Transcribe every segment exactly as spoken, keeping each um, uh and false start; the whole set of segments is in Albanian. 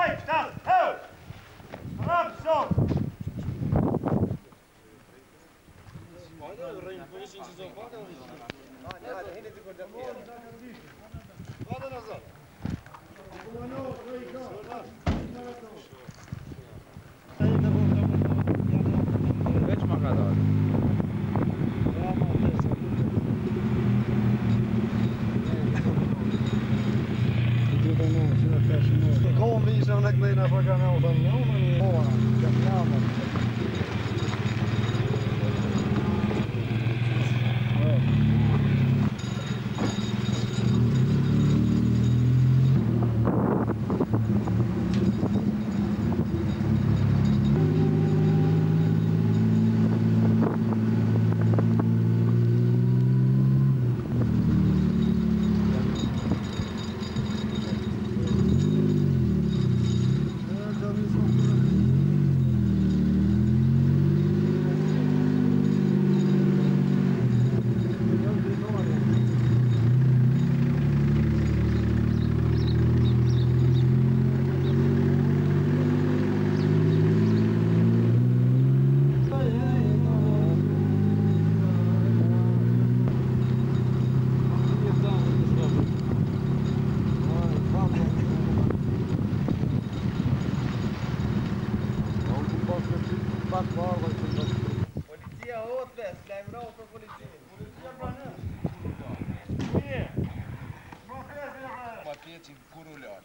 Staj, stas, hej! Rapso! Ладно назад. Već magada. Kom vi som lägger in på kanalen nu men ja, ja. Polizia åtväst, lämna av för polizia. Polizia brann ner. Матвечин куруляр.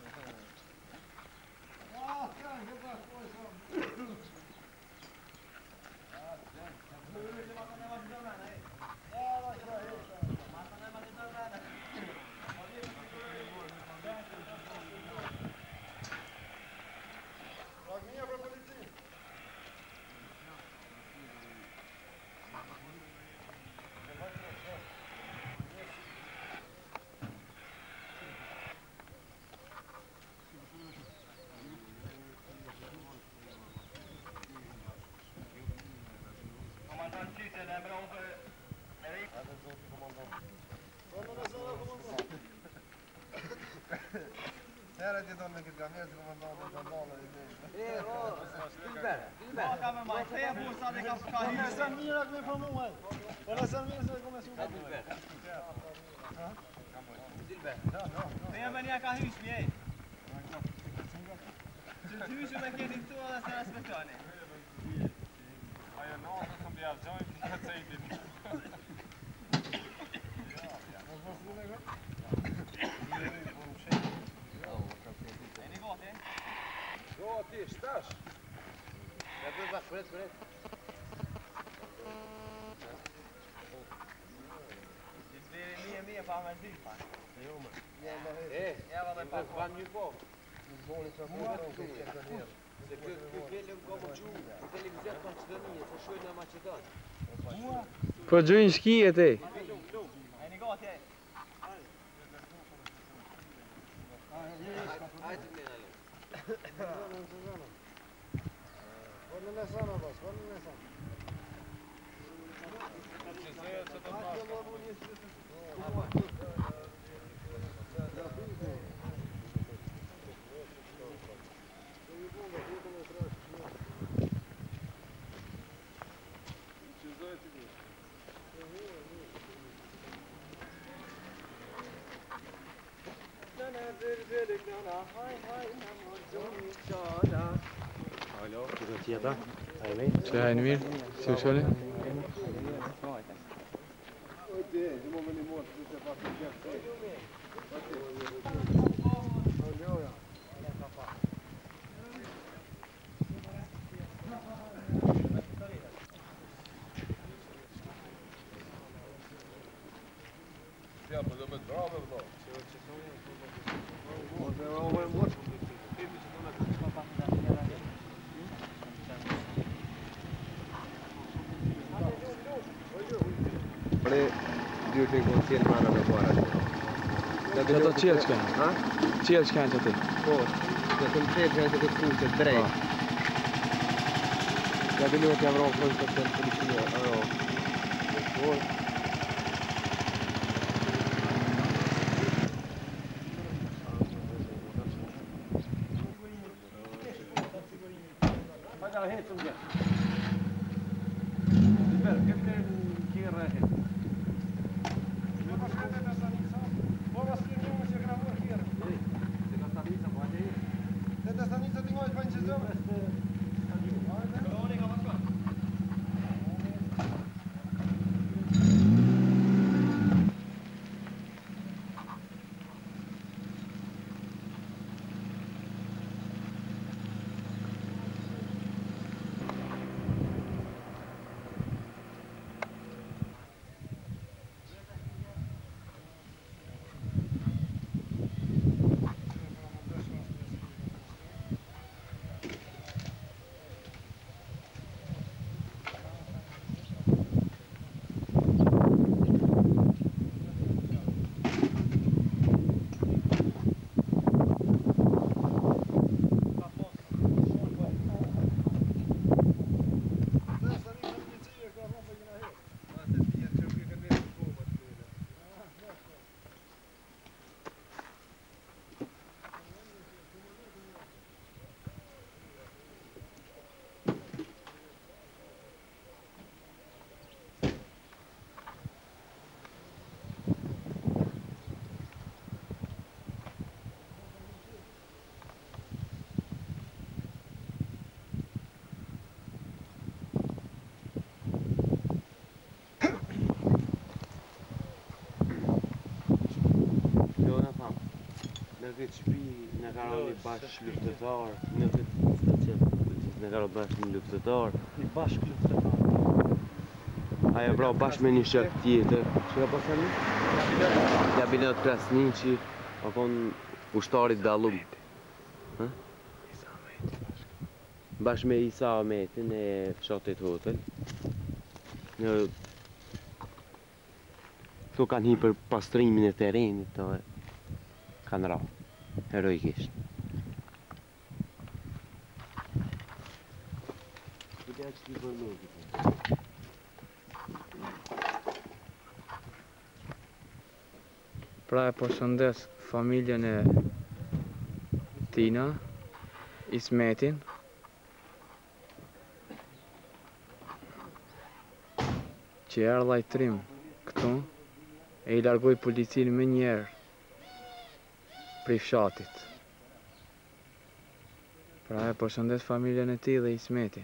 Här är det de vilket gamla som man har med sandalen i det. Eh, åh, Stilberg, Stilberg. Ja, kan man tre bussar det kan ska hit. Sen mirat med på mål. Och sen mirat så kommer solen. Stilberg. Stilberg. Men men jag kan hus med. Du hus med kan inte vara så här spettane. Ja, jag någon som blir alltså inte att säga det. Är ni gott, eh? Ja, tisdags. Jag går bara förrätt, förrätt. Det blir mer mer på användning. Jo, men. Eh, Jag var jag vann ju på. Det Se que velho como Ju, televisão continua så schön na Macedon. Po Gjynjski e ti? Är ni gott, eh? Hajde menale. Vad är nästan av oss? Vad är nästan? Alo, Tjeta. Čia Einmir, Siušolė. Ja, men de är bra väl då. Duty con ciel mano da fora. Čia to Čielčkėn. Ha? Čielčkėn čia tai. Po. Ja sam tre žene da kuće drej. Ja bi ljudi ja vrlo konta sen policija. Evo. Ovo. het som det. Det verkar inte kera het. Mora stringiamo se gramo hier. Det kan ta dit som var det. Detta stanica tingo i panche zo. Në këtë shtëpi në ka rënë një bashkë luftëtar, në këtë stacion policisë në ka rënë bashkë një luftëtar. Një bashkë luftëtar. Ajo vrau bashkë me një shok tjetër. Çka po thani? Gabinot Krasniqi, o kon ushtari dallum. Hë? Isa Ahmeti. Bashkë me Isa Ahmetin e fshatit Hotel. Në Këto kanë hi për pastrimin e terrenit, to kanë ra, heroikisht. Këtë e që t'i për me Pra e përshëndes familjen e Tina, Ismetin, që erë lajtrim këtu, e i largoj policinë me njerë prej fshatit. Pra e përshëndes familjen e ti dhe Ismetin.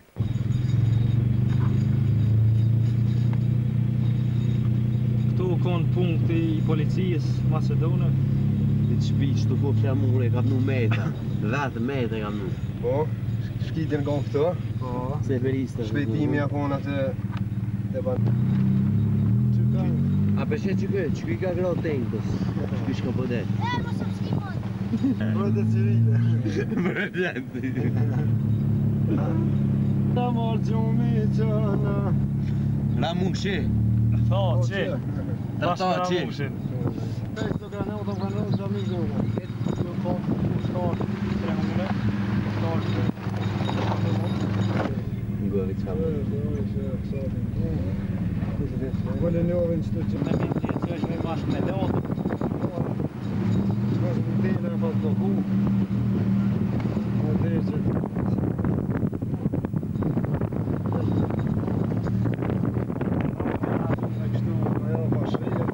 Këtu konë punkti i policisë Macedone. Këtë shpi që të po flamure, kam nu metra, dhjetë metra kam nu. Po, shkitin nga këto. Po. Severista. Shpejtimi akon atë e ban. A përshë që këtë, që këtë ka gra tenkës, që këtë shka pëde. E, mos më shkimon. Brojtë civile. Brojtë. Ta marë gjumi qëna. Ramun që? Tha që? Ta ta që? Pek të grane, o të grane, o të mi zona. Këtë në kom, start, tre hundre, start, Ngove që Vole në ovën që të që me mi të që është me bashkë me lotën. Shkos në tejnë në fatë të hu. Në tejnë që ajo bashkëje.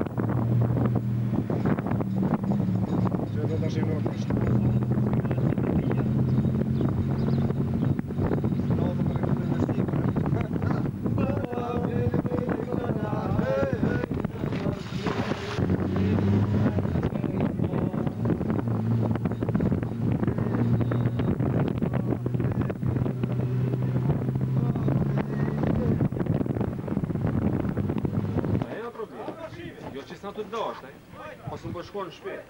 Që do të shimë në kështë. Jo që s'na të dash, pas më përshkon në shpet.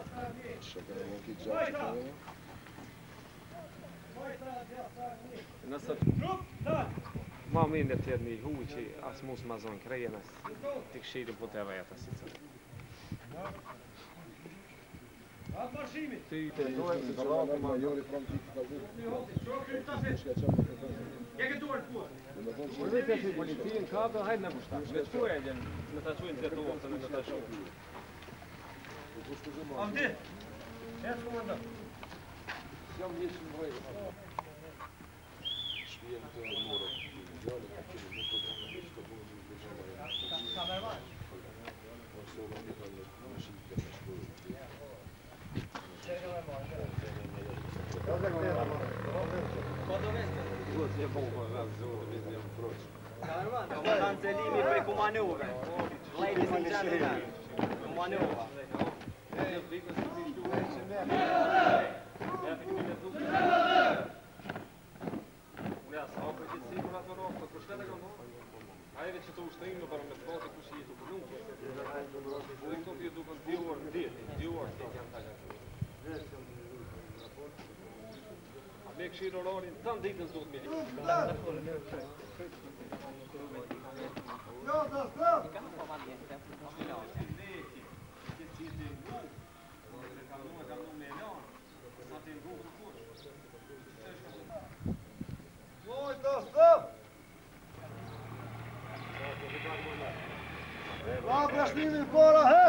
Nëse ma mirë në tjerë një hu që as mos ma zonë krejen, as t'i këshirin po të veta si cërë. Ty të dojmë se që rogë ma jori Më dhe të që i policinë ka dhe hajtë në kushtar. Me të kuaj e gjenë, me të qujnë të dohë të me të të shumë. Avdi, e të komandant. Jam vjesh në brejë. Cancelimi prej kumanove. Ladies and gentlemen, kumanova. Ajde që të ushtrejmë për me të bote kush jetu për nuk. Po e këto të duken dy orë ditë, dy orë ditë janë talë. A me këshirë orarin, të në ditën të të me liqë. Jo, do stop! Oj, do stop! Va prashnimi para, he?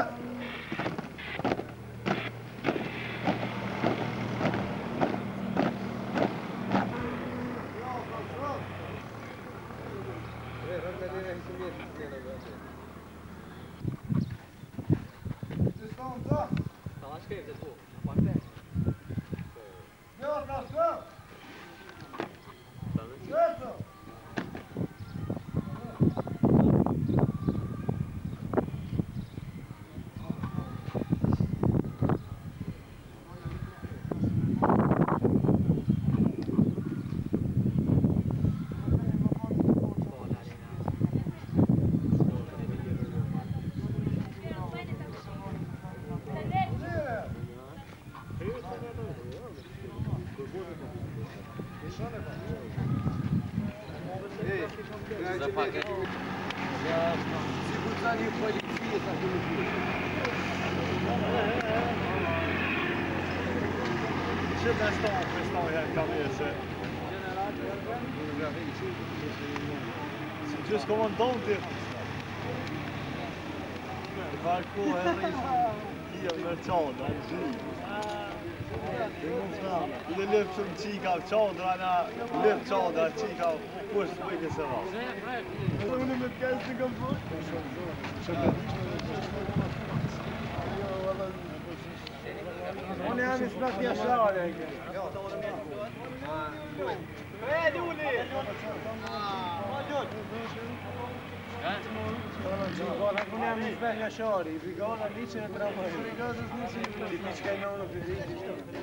Сигурцание полиции, так и не Që të shtonë, të shtonë janë kameshe. Si që s'komandon të të varko e rrisë kia me qadra, në zhri. I dhe lëpë shumë qika av qadra, na lëpë qadra qika av kush të bëjke se va. Unë me të kajsë të kam përë. Unë jam i smet jashare. E, Luli! Unë jam i smet jashare, i brigada liqen e tramaj. Brigadës liqen e tramaj. Ti piqka i nëmë në përgjit, ishtë.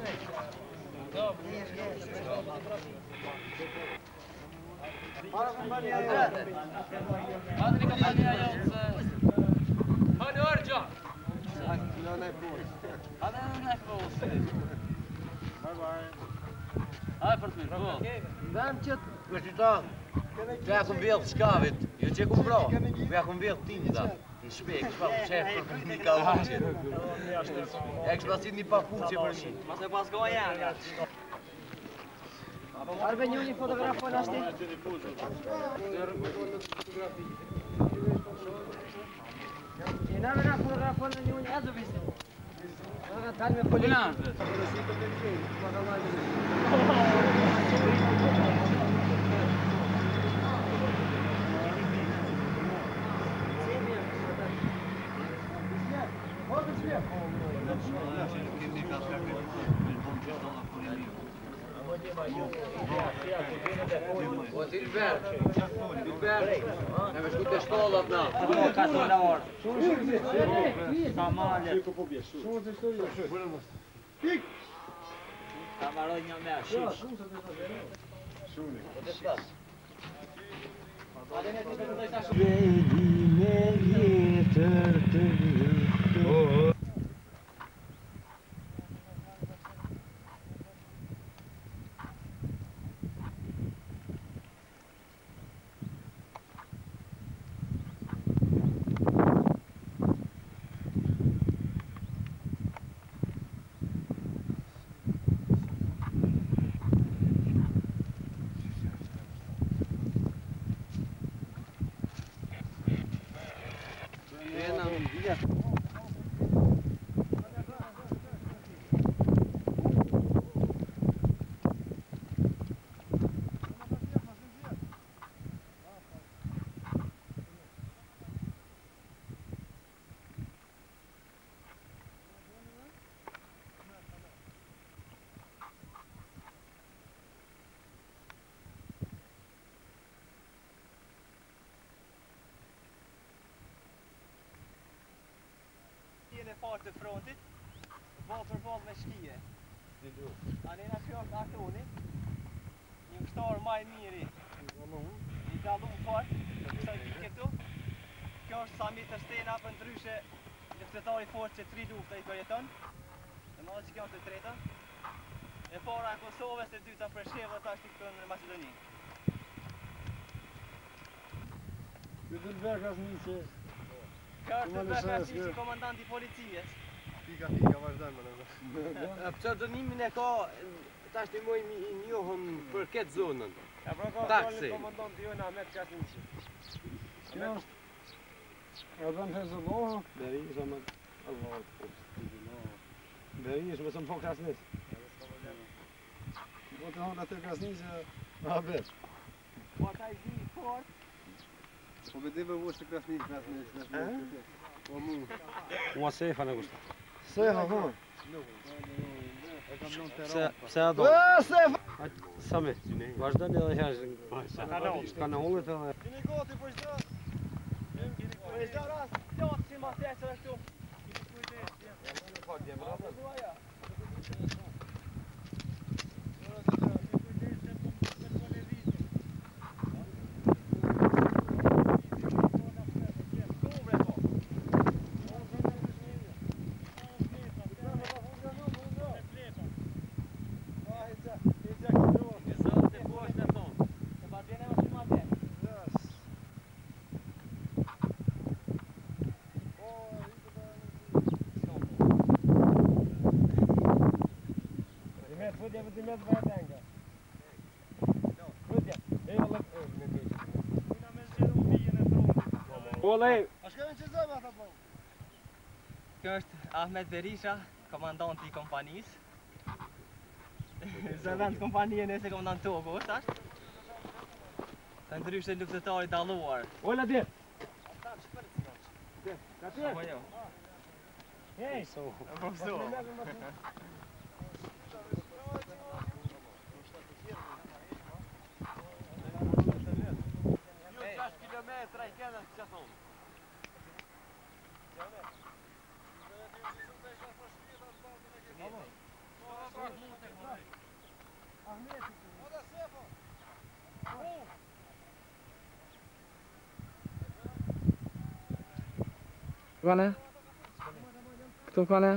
Para më bërë një ajo. Hadi një ka një ajo se... Hadi orë gjo! Hadi në pos. Hadi në pos. Bye bye. Hadi për të mirë, po. Vem që të kërqitan, që ja këmë vjellë shkavit, jo që këmë bra, po ja këmë vjellë tinda, në shpek, shpa për qefë për një kaluqit. Ja kështë pasit një papuqe për një. Mas e pas goja janë. Arbe një një fotograf për ashti? Jena me nga fotograf për një një edhe visi. Nga nga talë me polinë. O, ti Ilber, Ilber, ne me shku të shkollat na. Po, ka të në orë. Ka male. Pik! Ka marroj një me, shish. Po të shtas. Vedime jetër të vjetër. Jena, e parë të frontit, ball për ball me shkije. Alena Fjord Artoni, një kështar maj miri, i dallum fort, kësa i këtu. Kjo është Sami Tërstena, për ndryshe luftëtari fort që tri lufta i përjeton. Në madhe që kjo është e treta. E para e Kosovës, e dyta për Shevë, ta është i këtu në Macedoni. Këtë të bërë Krasnici. Kjo është të bërë Krasnici, komandanti policijës. Pika pika vazhdojmë në Pseudonimin e ka, ta është i mojmë i njohëm për këtë zonën. Ja pra ka Taksi. dalë komandanti jona Ahmet Krasnici. Kjo është... E bën Hezbollah. Berisha me Allah. Berisha me së më po Krasnic. Po të hon atë Krasnici, a bet. Po ata i di fort. Po vedeva vush të Krasnic, Krasnic, Krasnic. Po mu. Mua sefa në gushta. Sefa, po. Pse pse ato? Sefa! Sami, vazhdoni edhe herë. Kanallet edhe. Kini gati për çdo? Po e zdo rast, plotë si ma thesër ashtu. Fudja vë të mjetë bëja tenga. Fudja, e jo lëk e me keqë. Una me zgjeru vijën e frontit. Ole! A shkëven që zëmë ata po? Kjo është Ahmet Berisha, komandanti i kompanisë. Zëvend kompanije nëse komandant Togo, është ashtë? Të ndryshe luftëtari dalluar. Ole dje! Ka tje? Apo jo? Hej! Po so. Kilometra i kene që thonë. Këtu kanë? Këtu kanë?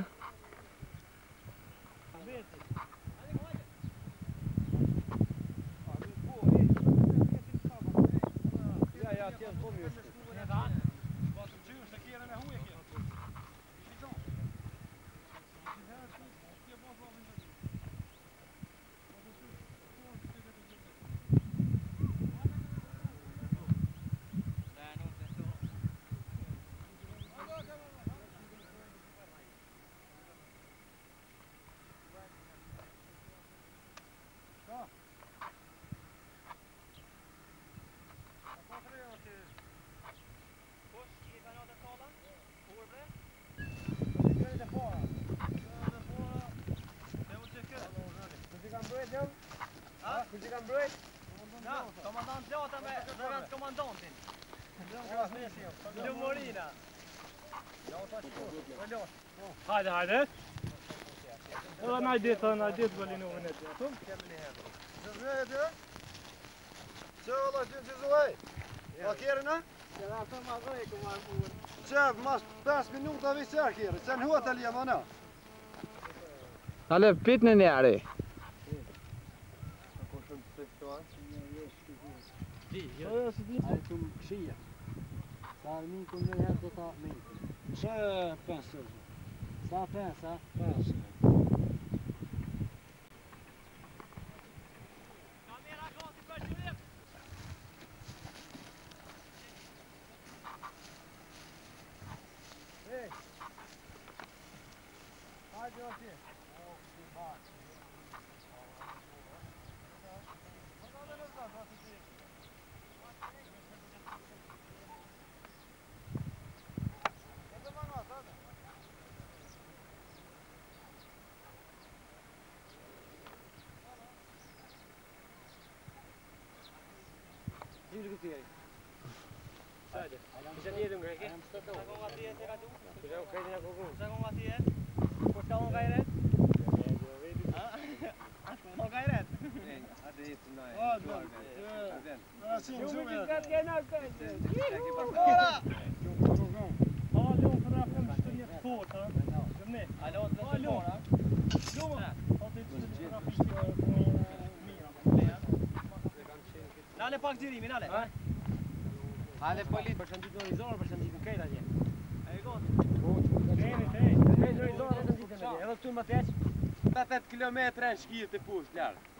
Kërë që kam brojt? Na, komandant Gjata me zëvend komandantin. Lumorina. Hajde, hajde. Edhe na ditë, na ditë Balinovën e të. Zëzve e të? Që ola që që zëvaj? Pa kjerë në? Që da të ma dhoj e këma mërë. Që mas pesë minuta visër kjerë, që në hotel jam anë. Ale, pit në njeri. Jo, jo, së di. Ai të më këshia. Sa miku në herë do ta miku. Që pensë? Sa pensë, a? Pensë. Kamera gati për qëllim. Hey! Hajde o ti. Gjimri këtë tjeri. hajde. Ishe tjetër nga ke? Sa kom atje se ka du? Ishe u krejti nga kogun. Sa kom atje? Po s'ka unë gajret? Atë unë gajret? Hadi jetë na. Ana sim, Ju sim. më që ka të kena këtë. Ora! Ja, du får dra fram stundin fort, ha. Kom ner. Alo, të të mora? Luma. Ja, det är trafik på Mira. Nale pak xhirimin, nale. Hajde polit, përshëndit në Rizor, përshëndit në krejt atje. E got. Kemi te. Krejt në Rizor, përshëndit në atje. Edhe këtu më teq. tetëdhjetë kilometra në shkirë të pushtë larë.